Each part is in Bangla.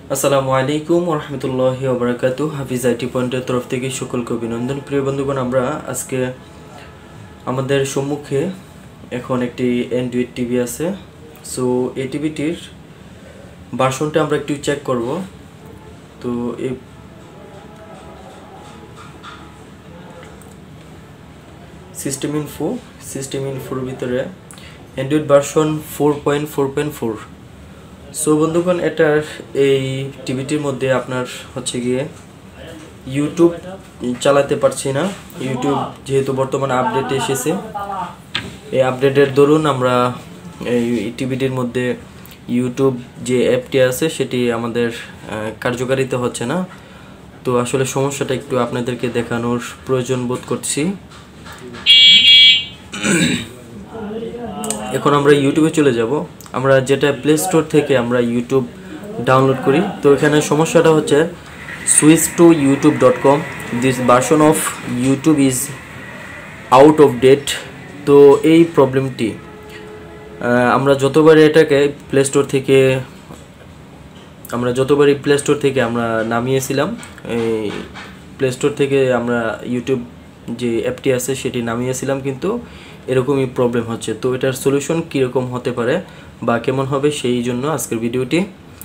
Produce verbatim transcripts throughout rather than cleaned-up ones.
আসসালামু আলাইকুম ওয়া রাহমাতুল্লাহি ওয়া বারাকাতুহু। হাফিজ আইটি পয়েন্টের তরফ থেকে সকলকে অভিনন্দন। প্রিয় বন্ধুগণ, আমরা আজকে আমাদের সম্মুখে এখন একটি অ্যান্ড্রয়েড টিভি আছে। সো এই টিভিটির ভার্সনটা আমরা একটু চেক করব। তো এই সিস্টেম ইনফো সিস্টেম ইনফোর ভিতরে Android version four point four point four. So বন্ধুগণ, এটার এই টিভিটির মধ্যে আপনার হচ্ছে গিয়ে ইউটিউব চালাতে পারছি না। ইউটিউব যেহেতু বর্তমানে আপডেট এসেছে, এই আপডেটের দরুন আমরা এই টিভিটির মধ্যে ইউটিউব যে অ্যাপটি আছে সেটি আমাদের কার্যকারিতা হচ্ছে না। তো আসলে সমস্যাটা একটু আপনাদেরকে দেখানোর প্রয়োজন বোধ করছি। এখন আমরা ইউটিউবে চলে যাব। আমরা যেটা প্লে স্টোর থেকে আমরা ইউটিউব ডাউনলোড করি, তো এখানে সমস্যাটা হচ্ছে switch to YouTube dot com, this version of YouTube is out of date. তো এই প্রবলেমটি আমরা যতবার এটাকে প্লে স্টোর থেকে আমরা যতবারই প্লে স্টোর থেকে আমরা নামিয়েছিলাম, এই প্লে স্টোর থেকে আমরা ইউটিউব যে অ্যাপটি আছে সেটি নামিয়েছিলাম, কিন্তু এরকমই প্রবলেম হচ্ছে। তো এটার সলিউশন কীরকম হতে পারে বা কেমন হবে, সেই জন্য আজকের ভিডিওটি।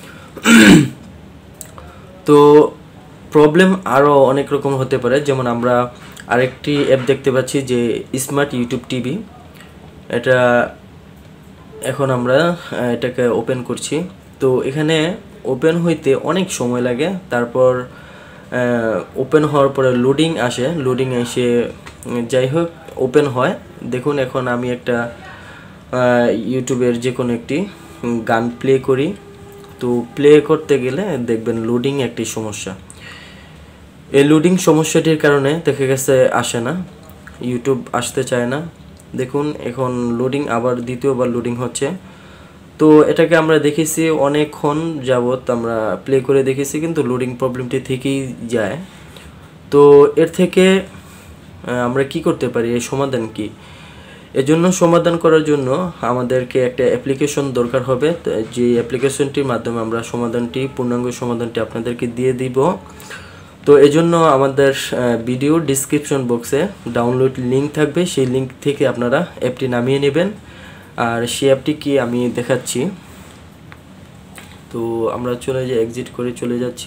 তো প্রবলেম আরও অনেক রকম হতে পারে, যেমন আমরা আরেকটি অ্যাপ দেখতে পাচ্ছি যে স্মার্ট ইউটিউব টিভি। এটা এখন আমরা এটাকে ওপেন করছি। তো এখানে ওপেন হইতে অনেক সময় লাগে, তারপর ওপেন হওয়ার পরে লোডিং আসে, লোডিং এসে যাই হোক ওপেন হয়। দেখুন, এখন আমি একটা ইউটিউবের যে কোনো একটি গান প্লে করি। তো প্লে করতে গেলে দেখবেন লোডিং একটি সমস্যা। এই লোডিং সমস্যাটির কারণে দেখা গেছে আসে না, ইউটিউব আসতে চায় না। দেখুন, এখন লোডিং আবার দ্বিতীয়বার লোডিং হচ্ছে। তো এটাকে আমরা দেখেছি অনেকক্ষণ যাবত আমরা প্লে করে দেখেছি, কিন্তু লোডিং প্রবলেমটি থেকেই যায়। তো এর থেকে আমরা কি করতে পারি, এই সমাধান কি? এজন্য সমাধান করার জন্য আমাদেরকে একটা অ্যাপ্লিকেশন দরকার হবে, যে অ্যাপ্লিকেশনটির মাধ্যমে আমরা সমাধানটি পূর্ণাঙ্গ সমাধানটি আপনাদেরকে দিয়ে দিব। তো এজন্য আমাদের ভিডিও ডিসক্রিপশন বক্সে ডাউনলোড লিঙ্ক থাকবে, সেই লিঙ্ক থেকে আপনারা অ্যাপটি নামিয়ে নেবেন। আর সেই অ্যাপটি কি আমি দেখাচ্ছি। তো আমরা চলে যাই, এক্সিট করে চলে যাচ্ছি।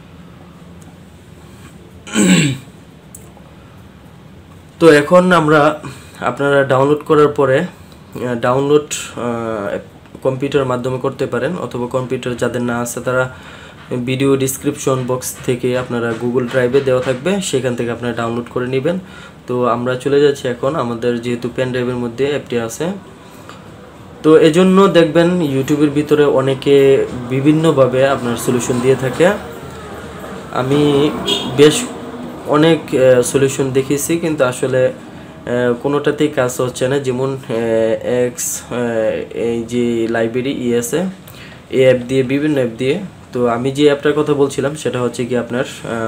তো এখন আমরা আপনারা ডাউনলোড করার পরে ডাউনলোড কম্পিউটার মাধ্যমে করতে পারেন, অথবা কম্পিউটার যাদের না আছে তারা ভিডিও ডিসক্রিপশন বক্স থেকে আপনারা গুগল ড্রাইভে দেওয়া থাকবে, সেখান থেকে আপনারা ডাউনলোড করে নেবেন। তো আমরা চলে যাচ্ছি এখন, আমাদের যেহেতু পেন ড্রাইভের মধ্যে অ্যাপটি আছে। তো এজন্য দেখবেন ইউটিউবের ভিতরে অনেকে বিভিন্নভাবে আপনার সলিউশন দিয়ে থাকে। আমি বেশ অনেক সলিউশন দেখেছি, কিন্তু আসলে কোনোটাতেই কাজ হচ্ছে না। যেমন এক্স এই যে লাইব্রেরি ই আছে, এই অ্যাপ দিয়ে, বিভিন্ন অ্যাপ দিয়ে। তো আমি যে অ্যাপটার কথা বলছিলাম সেটা হচ্ছে কি আপনার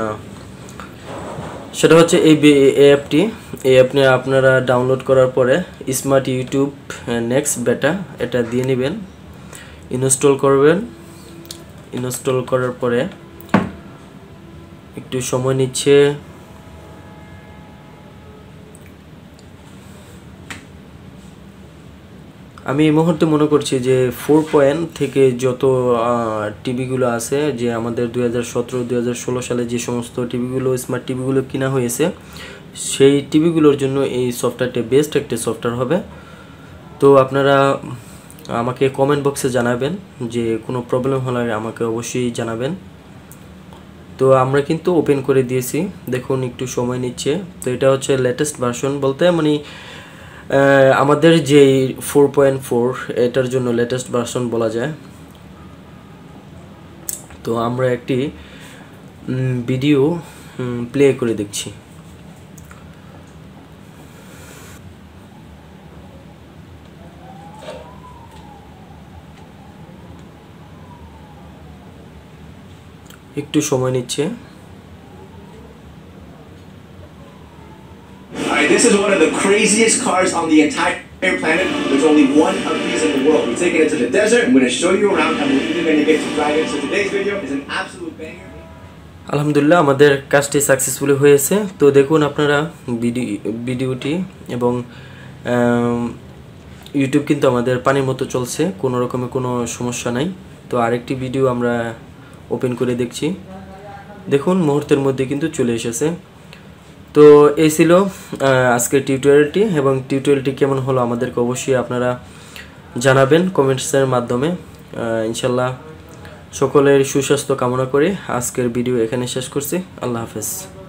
সেটা হচ্ছে এই অ্যাপটি। এই অ্যাপটি আপনারা ডাউনলোড করার পরে স্মার্ট ইউটিউব নেক্সট বেটা এটা দিয়ে নেবেন, ইনস্টল করবেন। ইনস্টল করার পরে একটু সময় নিচ্ছে। আমি এই মুহূর্তে মনে করছি যে ফোর পয়েন্ট থেকে যত টিভিগুলো আছে, যে আমাদের দুই হাজার সতেরো দুই হাজার ষোলো সালে যে সমস্ত টিভিগুলো স্মার্ট টিভিগুলো কিনা হয়েছে, সেই টিভিগুলোর জন্য এই সফটওয়্যারটি বেস্ট একটি সফটওয়্যার হবে। তো আপনারা আমাকে কমেন্ট বক্সে জানাবেন, যে কোনো প্রবলেম হলে আমাকে অবশ্যই জানাবেন। তো আমরা কিন্তু ওপেন করে দিয়েছি, দেখুন একটু সময় নিচ্ছে। তো এটা হচ্ছে লেটেস্ট ভার্সন, বলতে মানে আমাদের যে ফোর পয়েন্ট ফোর এটার জন্য লেটেস্ট ভার্সন বলা যায়। তো আমরা একটি ভিডিও প্লে করে দেখছি। একটু সময় নিচ্ছে। This is one of the craziest cars on the entire planet, there's only one hafiz in the world. We're taking it to the desert. I'm going to show you around, and we're even going to get to try it. So today's video is an absolute banger. আলহামদুলিল্লাহ আমাদের কাজটি সাকসেসফুলি হয়েছে। তো দেখুন আপনারা ভিডিওটি এবং ইউটিউব কিন্তু আমাদের পানির মতো চলছে, কোনো রকমের কোনো সমস্যা নাই। তো আরেকটি ভিডিও আমরা ওপেন করে দেখছি, দেখুন মুহূর্তের মধ্যে কিন্তু চলে এসেছে। তো এই ছিল আজকের টিউটোরিয়ালটি, এবং টিউটোরিয়ালটি কেমন হলো আমাদেরকে অবশ্যই আপনারা জানাবেন কমেন্টসের মাধ্যমে। ইনশাল্লাহ সকলের সুস্বাস্থ্য কামনা করে আজকের ভিডিও এখানে শেষ করছি। আল্লাহ হাফেজ।